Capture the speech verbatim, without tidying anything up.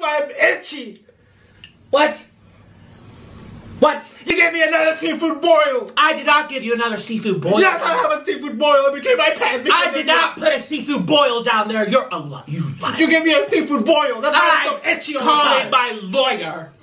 I'm itchy. What? What? You gave me another seafood boil. I did not give you another seafood boil. Yes, I have a seafood boil in between my pants. I did not put a seafood boil down there. You're a lot. You liar. You gave me a seafood boil. That's why I'm so itchy all the time. I'm calling my lawyer.